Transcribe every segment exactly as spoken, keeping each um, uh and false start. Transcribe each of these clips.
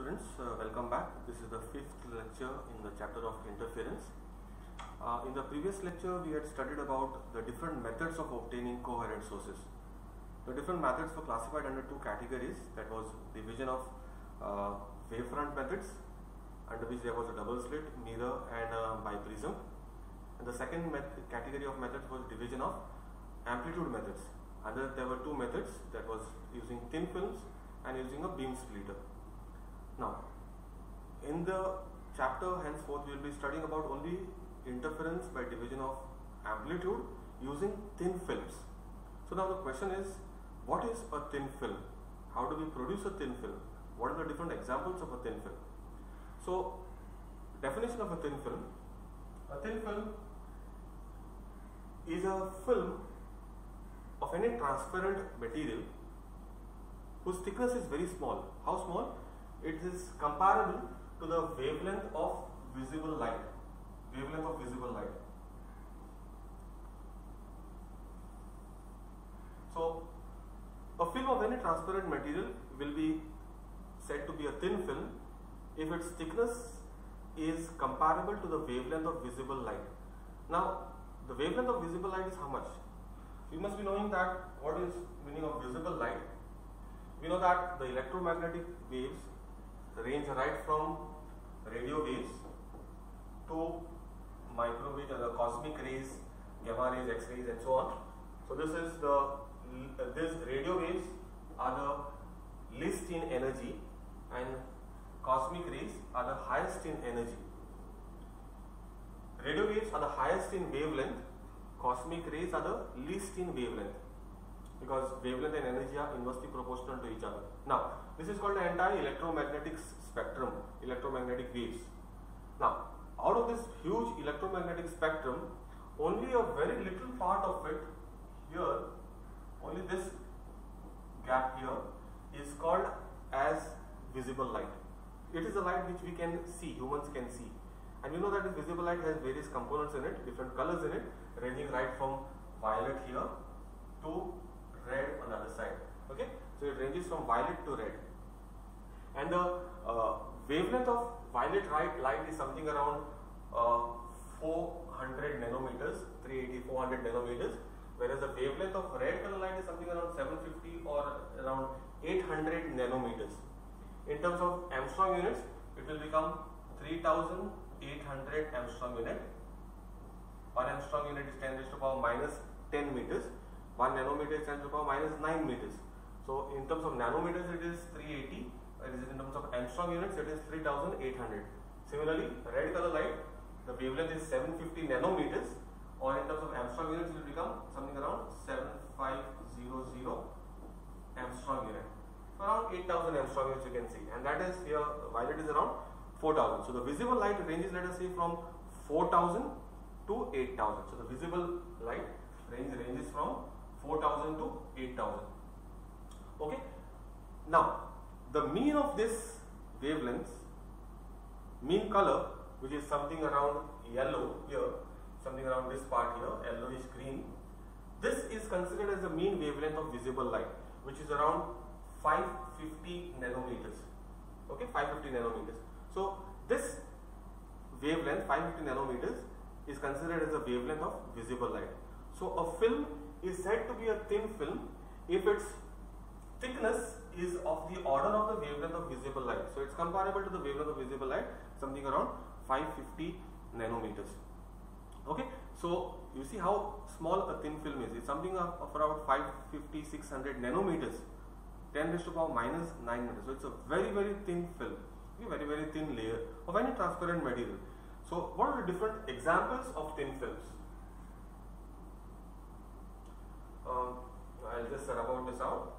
students, uh, welcome back. This is the fifth lecture in the chapter of interference. Uh, in the previous lecture we had studied about the different methods of obtaining coherent sources. The different methods were classified under two categories, that was division of uh, wavefront methods, under which there was a double slit, mirror and a biprism. And the second category of methods was division of amplitude methods. Under there were two methods, that was using thin films and using a beam splitter. Now, in the chapter henceforth we will be studying about only interference by division of amplitude using thin films. So now the question is, what is a thin film? How do we produce a thin film? What are the different examples of a thin film? So, definition of a thin film. A thin film is a film of any transparent material whose thickness is very small. How small? It is comparable to the wavelength of visible light. Wavelength of visible light. So, a film of any transparent material will be said to be a thin film if its thickness is comparable to the wavelength of visible light. Now, the wavelength of visible light is how much? You must be knowing that what is meaning of visible light. We know that the electromagnetic waves range right from radio waves to microwave, uh, cosmic rays, gamma rays, X-rays and so on. So this is the, uh, these radio waves are the least in energy and cosmic rays are the highest in energy. Radio waves are the highest in wavelength, cosmic rays are the least in wavelength, because wavelength and energy are inversely proportional to each other. Now, this is called the entire electromagnetic spectrum, electromagnetic waves. Now, out of this huge electromagnetic spectrum, only a very little part of it here, only this gap here is called as visible light. It is a light which we can see, humans can see. And you know that this visible light has various components in it, different colors in it, ranging right from violet here to red on the other side. Okay, so it ranges from violet to red, and the uh, wavelength of violet light is something around uh, four hundred nanometers, three eighty, four hundred nanometers, whereas the wavelength of red color light is something around seven fifty or around eight hundred nanometers. In terms of Armstrong units, it will become three thousand eight hundred Armstrong unit. One Armstrong unit is ten raised to the power minus ten meters. One nanometer is ten to the power minus nine meters. So in terms of nanometers it is three eighty, whereas in terms of Armstrong units it is three thousand eight hundred. Similarly, red color light, the wavelength is seven fifty nanometers, or in terms of Armstrong units it will become something around seven five zero zero Armstrong unit. So around eight thousand Armstrong units you can see, and that is here violet is around four thousand. So the visible light ranges, let us say, from four thousand to eight thousand. So the visible light range ranges from four thousand to eight thousand. Okay. Now, the mean of this wavelengths, mean color, which is something around yellow here, something around this part here, yellowish green, this is considered as the mean wavelength of visible light, which is around five fifty nanometers. Okay, five fifty nanometers. So this wavelength, five fifty nanometers, is considered as the wavelength of visible light. So a film is said to be a thin film if its thickness is of the order of the wavelength of visible light. So it's comparable to the wavelength of visible light, something around five fifty nanometers. Okay, so you see how small a thin film is. It's something of, of around five fifty, six hundred nanometers, ten raised to the power minus nine meters. So it's a very very thin film, a very very thin layer of any transparent material. So what are the different examples of thin films? Um, I'll just rub out this out.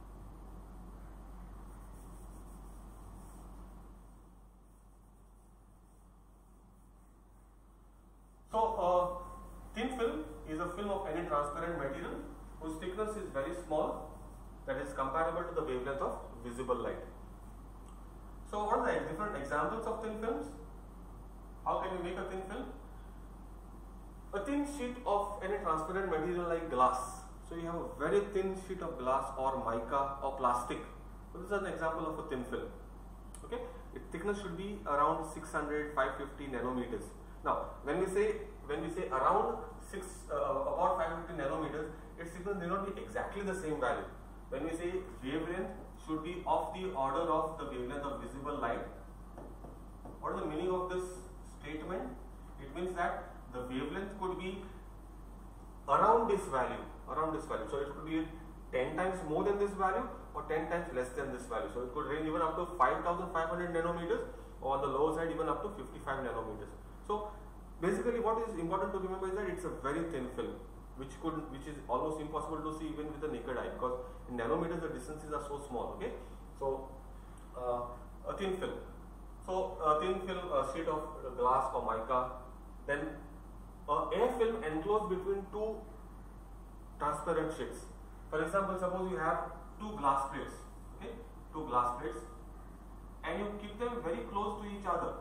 So, uh, thin film is a film of any transparent material whose thickness is very small, that is comparable to the wavelength of visible light. So, what are the different examples of thin films? How can we make a thin film? A thin sheet of any transparent material like glass. So you have a very thin sheet of glass or mica or plastic. So this is an example of a thin film. Okay. thickness should be around six hundred, five fifty nanometers. Now, when we say when we say around six uh, about five fifty nanometers, its thickness may not be exactly the same value. When we say wavelength should be of the order of the wavelength of visible light, what is the meaning of this statement? It means that the wavelength could be around this value, around this value. So it could be ten times more than this value or ten times less than this value. So it could range even up to five thousand five hundred nanometers, or on the lower side even up to fifty-five nanometers. So basically what is important to remember is that it's a very thin film, which could which is almost impossible to see even with the naked eye, because in nanometers the distances are so small. Okay, so uh, a thin film. So a thin film, a sheet of glass or mica, then uh, air film enclosed between two transparent sheets. For example, suppose you have two glass plates, okay, two glass plates, and you keep them very close to each other.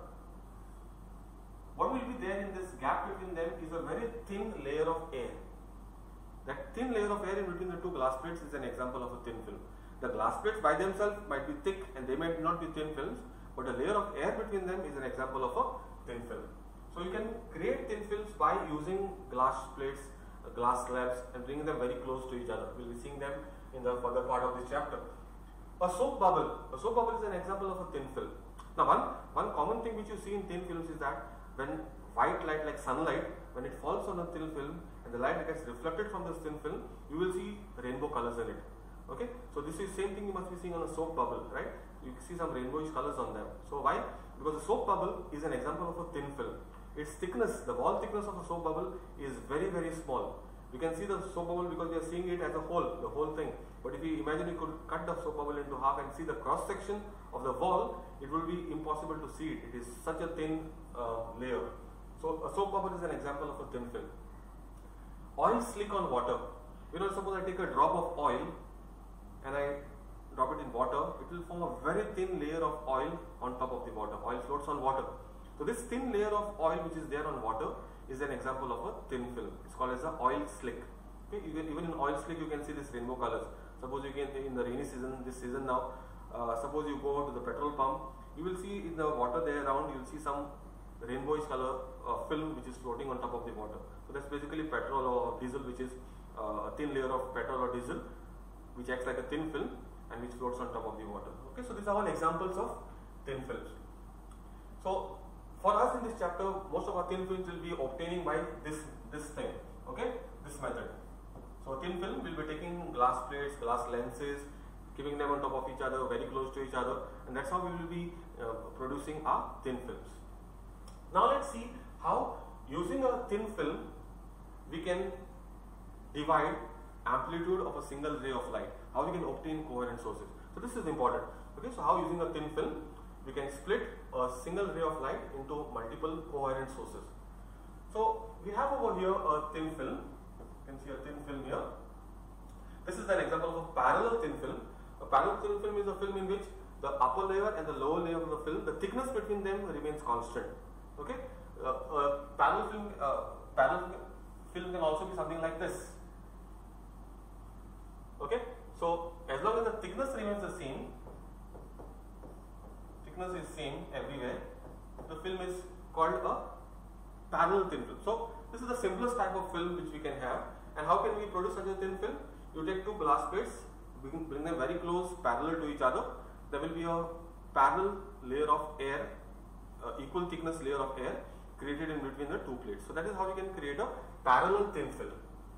What will be there in this gap between them is a very thin layer of air. That thin layer of air in between the two glass plates is an example of a thin film. The glass plates by themselves might be thick and they might not be thin films, but a layer of air between them is an example of a thin film. So you can create thin films by using glass plates, uh, glass slabs, and bringing them very close to each other. We will be seeing them in the further part of this chapter. A soap bubble. A soap bubble is an example of a thin film. Now one, one common thing which you see in thin films is that when white light like sunlight, when it falls on a thin film and the light gets reflected from this thin film, you will see rainbow colors in it. Okay, so this is same thing you must be seeing on a soap bubble, right? You see some rainbowish colors on them. So why? Because the soap bubble is an example of a thin film. Its thickness, the wall thickness of a soap bubble is very very small. You can see the soap bubble because we are seeing it as a whole, the whole thing. But if you imagine you could cut the soap bubble into half and see the cross section of the wall, it will be impossible to see it. It is such a thin uh, layer. So a soap bubble is an example of a thin film. Oil slick on water. You know, suppose I take a drop of oil and I drop it in water, it will form a very thin layer of oil on top of the water. Oil floats on water. So this thin layer of oil which is there on water is an example of a thin film. It's called as a oil slick. Okay, you can, even in oil slick you can see this rainbow colors. Suppose you can, in the rainy season, this season now, uh, suppose you go to the petrol pump, you will see in the water there around, you will see some rainbowish color uh, film which is floating on top of the water. So that's basically petrol or diesel, which is uh, a thin layer of petrol or diesel which acts like a thin film and which floats on top of the water. Okay, so these are all examples of thin films. So for us in this chapter, most of our thin films will be obtaining by this this thing. Okay, this method. So thin film will be taking glass plates, glass lenses, keeping them on top of each other, very close to each other, and that's how we will be uh, producing our thin films. Now let's see how, using a thin film, we can divide amplitude of a single ray of light, how we can obtain coherent sources. So this is important. Okay, so how, using a thin film, we can split a single ray of light into multiple coherent sources. So we have over here a thin film. You can see a thin film here. This is an example of a parallel thin film. A parallel thin film is a film in which the upper layer and the lower layer of the film, the thickness between them remains constant. Okay, uh, uh, parallel film, uh, parallel film can also be something like this. Okay, so as long as the thickness remains the same, thickness is same everywhere, the film is called a parallel thin film. So this is the simplest type of film which we can have. And how can we produce such a thin film? You take two glass plates, bring, bring them very close, parallel to each other. There will be a parallel layer of air, uh, equal thickness layer of air created in between the two plates. So that is how we can create a parallel thin film.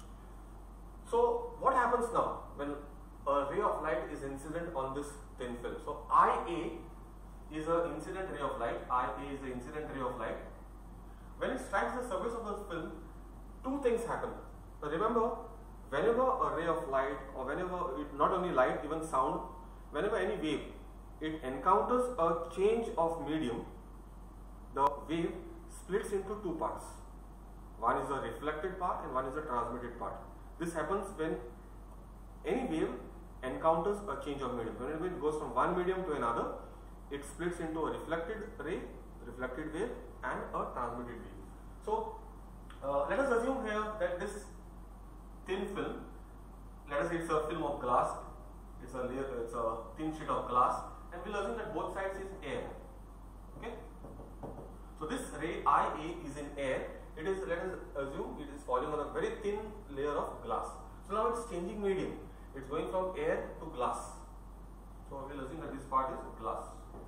So what happens now when a ray of light is incident on this thin film? So I A is an incident ray of light. I A is the incident ray of light. When it strikes the surface of the film, two things happen. Now remember, whenever a ray of light, or whenever it, not only light, even sound, whenever any wave, it encounters a change of medium, the wave splits into two parts. One is the reflected part and one is the transmitted part. This happens when any wave encounters a change of medium. Whenever it goes from one medium to another, it splits into a reflected ray, reflected wave, and a transmitted wave. So uh, let us assume here that this thin film, let us say it's a film of glass, it's a layer, it's a thin sheet of glass, and we'll assume that both sides is air. ray I A is in air, it is, let us assume it is falling on a very thin layer of glass. So now it's changing medium. It's going from air to glass. So we will assume that this part is glass.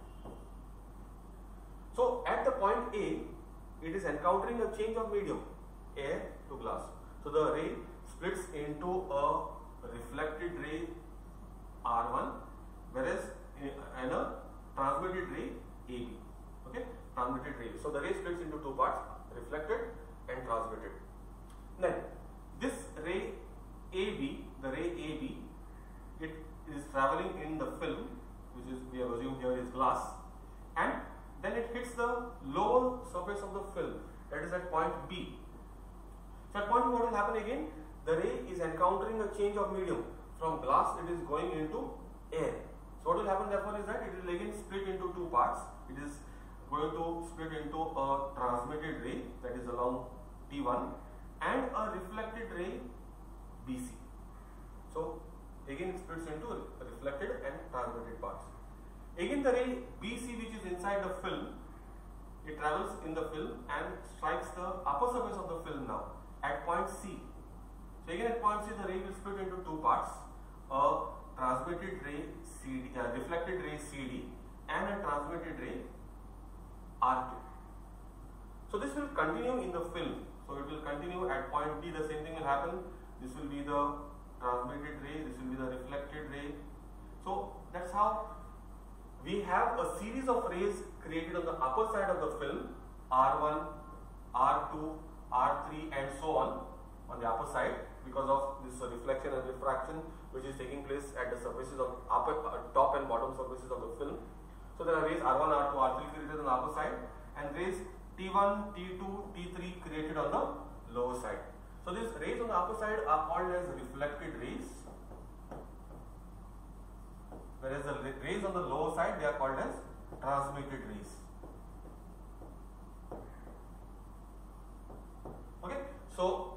So at the point A, it is encountering a change of medium, air to glass. So the ray splits into a reflected ray R one, whereas in a transmitted ray A B. Okay, transmitted ray. So the ray splits into two parts, reflected and transmitted. Then this ray A B, the ray A B, it is traveling in the film, which is we have assumed here is glass, and then it hits the lower surface of the film, that is at point B. So at point B, what will happen again? The ray is encountering a change of medium. From glass, it is going into air. So what will happen therefore is that it will again split into two parts. It is going to split into a transmitted ray, that is along T one, and a reflected ray B C. So again it splits into reflected and transmitted parts. Again the ray B C, which is inside the film, it travels in the film and strikes the upper surface of the film now at point C. So again at point C, the ray will split into two parts, a transmitted ray C D, uh, reflected ray C D, and a transmitted ray R two. So this will continue in the film. So it will continue at point D, the same thing will happen. This will be the transmitted ray, this will be the reflected ray. So that's how we have a series of rays created on the upper side of the film, R one, R two, R three, and so on on the upper side, because of this uh, reflection and refraction which is taking place at the surfaces of upper, uh, top and bottom surfaces of the film. So there are rays R one, R two, R three created on the upper side, and rays T one, T two, T three created on the lower side. So these rays on the upper side are called as reflected rays, whereas the rays on the lower side, they are called as transmitted rays. Okay, so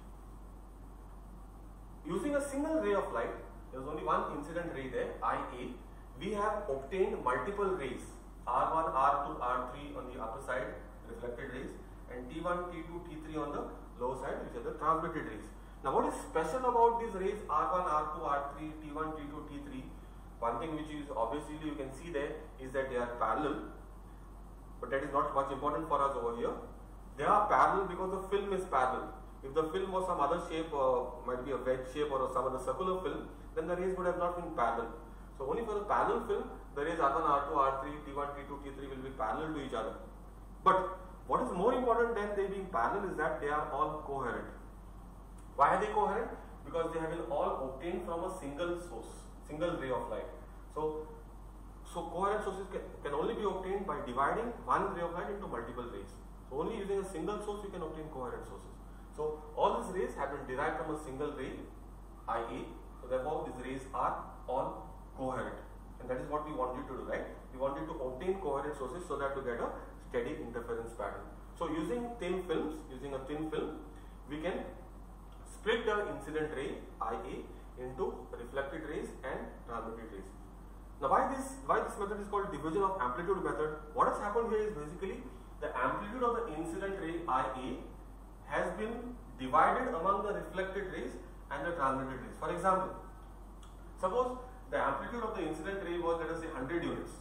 using a single ray of light, there is only one incident ray there, I A, we have obtained multiple rays, R one, R two, R three on the upper side, reflected rays, and T one, T two, T three on the lower side, which are the transmitted rays. Now what is special about these rays R one, R two, R three, T one, T two, T three? One thing which is obviously you can see there is that they are parallel, but that is not much important for us over here. They are parallel because the film is parallel. If the film was some other shape, uh, might be a wedge shape or some other circular film, then the rays would have not been parallel. So only for the parallel film, the rays R one, R two, R three, T one, T two, T three will be parallel to each other. But what is more important than they being parallel is that they are all coherent. Why are they coherent? Because they have been all obtained from a single source, single ray of light. So, so coherent sources can, can only be obtained by dividing one ray of light into multiple rays. So only using a single source you can obtain coherent sources. So all these rays have been derived from a single ray, I A. So therefore these rays are all coherent, and that is what we wanted to do, right? We wanted to obtain coherent sources so that to get a steady interference pattern. So using thin films, using a thin film, we can split the incident ray I A into reflected rays and transmitted rays. Now why this why this method is called diffusion of amplitude method? What has happened here is basically the amplitude of the incident ray I A has been divided among the reflected rays and the transmitted rays. For example, suppose the amplitude of the incident ray was, let us say, one hundred units.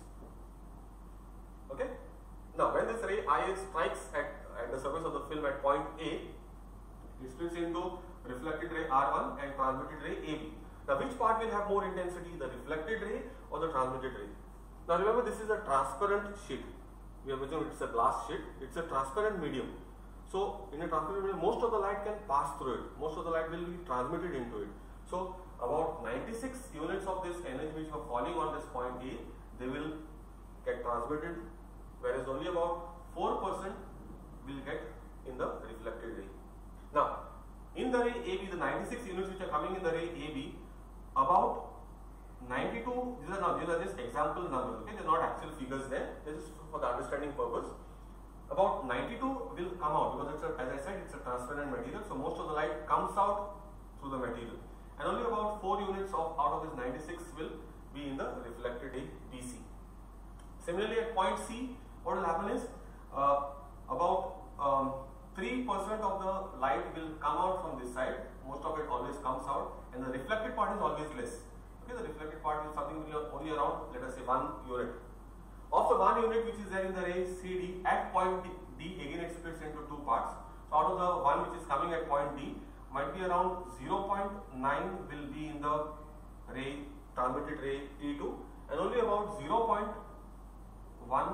Okay. Now when this ray I A strikes at, at the surface of the film at point A, it splits into reflected ray R one and transmitted ray A B. Now which part will have more intensity, the reflected ray or the transmitted ray? Now remember, this is a transparent sheet. We have assumed it's a glass sheet. It's a transparent medium. So in a transparent medium, most of the light can pass through it. Most of the light will be transmitted into it. So about ninety-six units of this energy which are falling on this point A, they will get transmitted, whereas only about four percent will get in the reflected ray. Now in the ray A B, the ninety-six units which are coming in the ray A B, about ninety-two, these are now these are just example numbers, okay, they are not actual figures there, this is for the understanding purpose. About ninety-two will come out because it's a, as I said, it's a transparent material, so most of the light comes out through the material, and only about four units of out of this ninety-six will be in the reflected ray B C. Similarly at point C, what will happen is uh, about um, three percent of the light will come out from this side. Most of it always comes out, and the reflected part is always less. Okay, the reflected part is something only around, let us say, one unit. Of the one unit which is there in the ray C D at point D, D again it splits into two parts. So out of the one which is coming at point D, might be around zero point nine will be in the ray, transmitted ray T two, and only about zero point one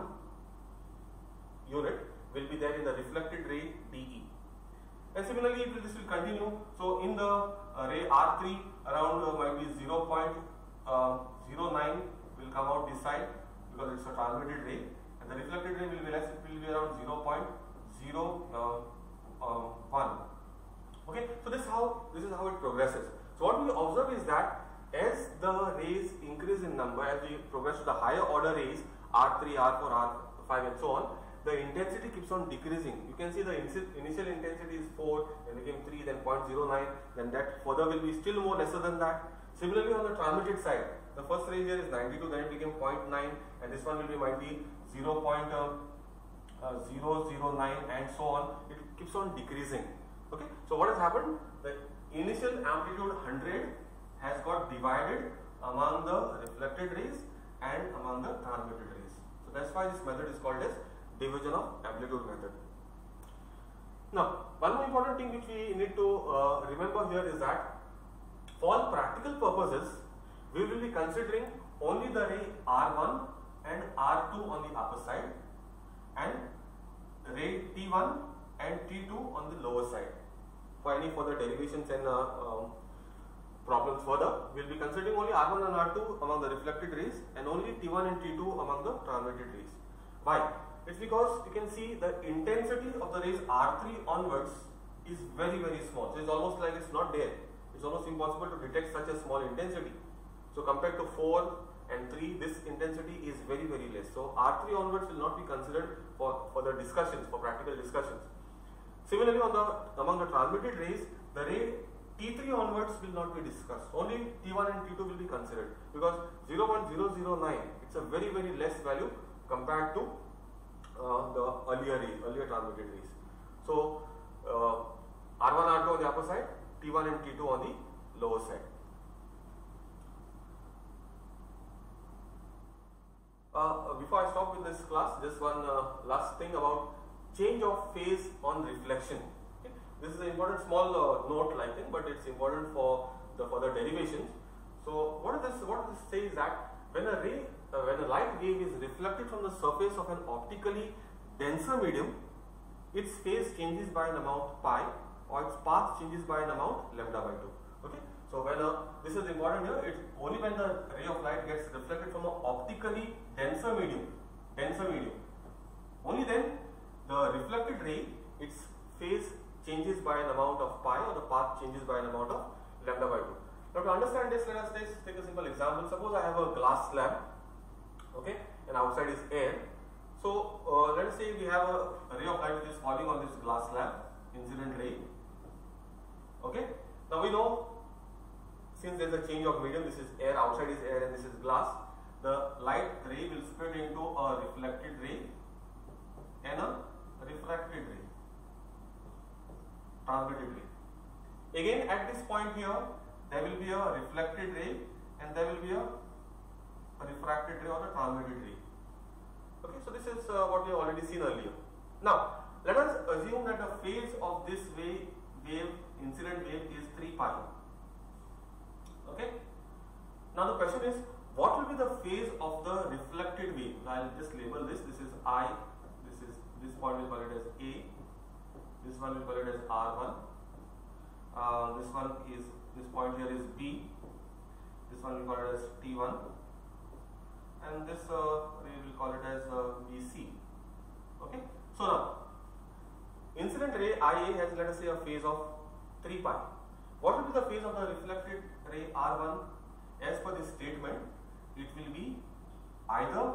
unit will be there in the reflected ray D E. And similarly, it will, this will continue. So in the uh, ray R three, around uh, might be zero point zero nine will come out this side because it's a transmitted ray, and the reflected ray will be less. It will be around zero point zero one. Okay, so this is how this is how it progresses. So what we observe is that as the rays increase in number, as we progress to the higher order rays R three, R four, R five, and so on, the intensity keeps on decreasing. You can see the initial intensity is four, then became three, then zero point zero nine, then that further will be still more lesser than that. Similarly, on the transmitted side, the first ray here is ninety-two, then it became zero point nine, and this one will be might be zero point zero zero nine, and so on. It keeps on decreasing. Okay, so what has happened? The initial amplitude one hundred has got divided among the reflected rays and among the transmitted rays. So that's why this method is called as division of amplitude method. Now, one more important thing which we need to uh, remember here is that for all practical purposes, we will be considering only the ray R one and R two on the upper side, and ray T one and T two on the lower side. For any further derivations and uh, um, problems further, we will be considering only R one and R two among the reflected rays and only T one and T two among the transmitted rays. Why? It's because you can see the intensity of the rays R three onwards is very very small. So it's almost like it's not there. It's almost impossible to detect such a small intensity. So compared to four and three, this intensity is very very less. So R three onwards will not be considered for, for the discussions, for practical discussions. Similarly, on the among the transmitted rays, the ray T three onwards will not be discussed. Only T one and T two will be considered because zero point zero zero nine, it's a very very less value compared to uh, the earlier rays, earlier transmitted rays. So uh, R one, R two on the upper side, T one and T two on the lower side. Uh, before I stop with this class, just one uh, last thing about change of phase on reflection. Okay. This is an important small uh, note, I think, but it's important for the further derivations. So what does this what does this say is that when a ray, uh, when a light wave is reflected from the surface of an optically denser medium, its phase changes by an amount pi, or its path changes by an amount lambda by two. Okay. So when a, this is important here, it's only when the ray of light gets reflected from an optically denser medium, denser medium, only then the reflected ray, its phase changes by an amount of pi, or the path changes by an amount of lambda by two. Now to understand this, let us take a simple example. Suppose I have a glass slab, okay, and outside is air. So uh, let us say we have a ray of light which is falling on this glass slab, incident ray. Okay. Now we know, since there is a change of medium, this is air, outside is air, and this is glass, the light ray will split into a reflected ray and a refracted ray, transmitted ray. Again, at this point here, there will be a reflected ray and there will be a, a refracted ray or a transmitted ray. Okay, so this is uh, what we have already seen earlier. Now, let us assume that the phase of this wave, wave incident wave is three pi. Okay. Now the question is, what will be the phase of the reflected wave? I will just label this. This is I. This is this point we call it as A. This one we call it as R one. Uh, this one is this point here is B. This one we call it as T one, and this uh, we will call it as uh, B C. Okay. So now, incident ray I A has, let us say, a phase of three pi. What will be the phase of the reflected ray R one? As per this statement, it will be either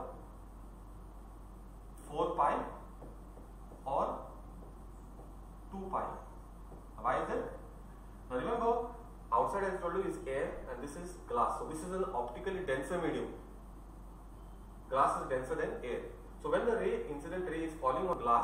four pi or two pi. Why is that? Now remember, outside, as I told you, is air and this is glass. So this is an optically denser medium. Glass is denser than air. So when the ray, incident ray is falling on glass,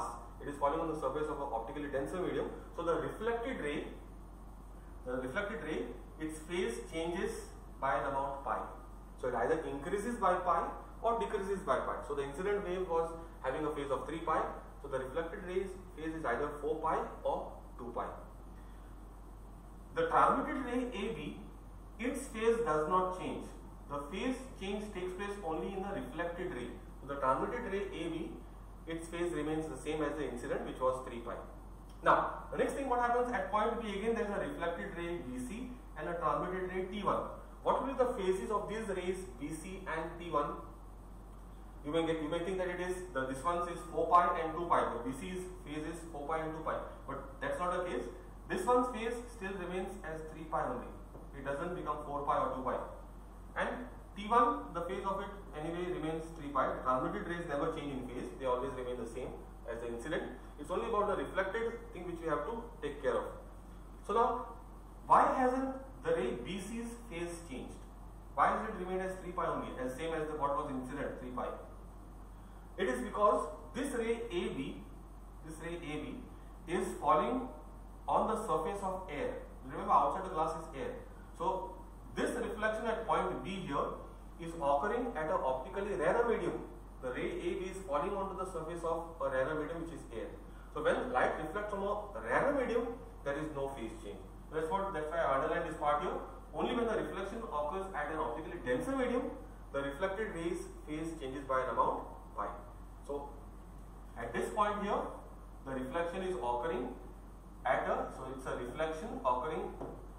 it is falling on the surface of an optically denser medium. So the reflected ray, the reflected ray, its phase changes by an amount pi. So it either increases by pi or decreases by pi. So the incident wave was having a phase of three pi. So the reflected ray's phase is either four pi or two pi. The transmitted ray A B, its phase does not change. The phase change takes place only in the reflected ray. So the transmitted ray A B, its phase remains the same as the incident, which was three pi. Now, the next thing what happens at point B, again there is a reflected ray B C and a transmitted ray T one. What will be the phases of these rays B C and T one? You may get, you may think that it is the this one is four pi and two pi. The B C's phase is four pi and two pi, but that's not the case. This one's phase still remains as three pi only. It doesn't become four pi or two pi. And T one, the phase of it anyway remains three pi. Transmitted rays never change in phase; they always remain the same as the incident. It's only about the reflected thing which we have to take care of. So now, why hasn't the ray B C's phase changed? Why has it remained as three pi only, as same as the, what was incident, three pi? It is because this ray A B, this ray A B is falling on the surface of air. Remember, outside the glass is air. So this reflection at point B here is occurring at an optically rarer medium. The ray A B is falling onto the surface of a rarer medium, which is air. So when light reflects from a rarer medium, there is no phase change. That's what. That's why I underline this part here. Only when the reflection occurs at an optically denser medium, the reflected rays phase changes by an amount pi. So at this point here, the reflection is occurring at a, so it's a reflection occurring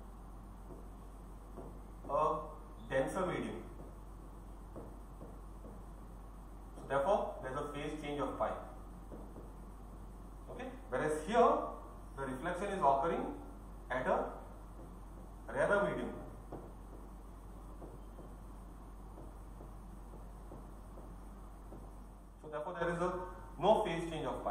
a denser medium. So therefore, there is a phase change of pi. Okay. Whereas here, the reflection is occurring at a rarer medium. So therefore, there is a no phase change of pi.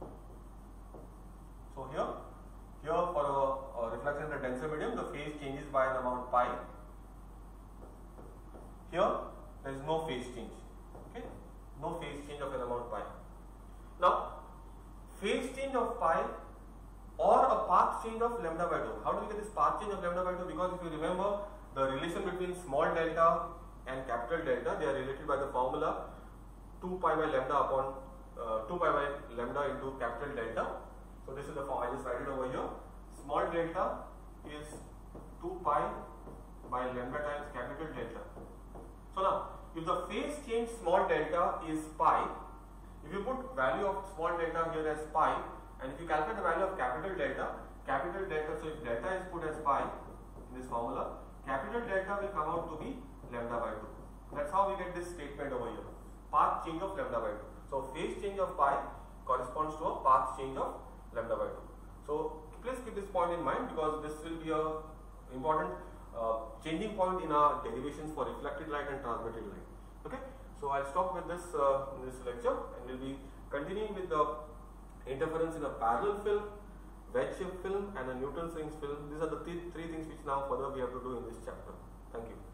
So here, here for a, a reflection in a denser medium, the phase changes by an amount pi. Here, there is no phase change. Okay, no phase change of an amount pi. Now, phase change of pi or a path change of lambda by two. How do we get this path change of lambda by two? Because if you remember the relation between small delta and capital delta, they are related by the formula two pi by lambda upon uh, two pi by lambda into capital delta. So this is the form. I just write it over here. Small delta is two pi by lambda times capital delta. So now, if the phase change small delta is pi, if you put value of small delta here as pi, and if you calculate the value of capital delta, capital delta, so if delta is put as pi in this formula, capital delta will come out to be lambda by two. That's how we get this statement over here. Path change of lambda by two. So phase change of pi corresponds to a path change of lambda by two. So please keep this point in mind, because this will be a important uh, changing point in our derivations for reflected light and transmitted light. Okay. So I'll stop with this uh, in this lecture, and we'll be continuing with the interference in a parallel film, wedge shaped film, and a Newton's rings film. These are the th three things which now further we have to do in this chapter. Thank you.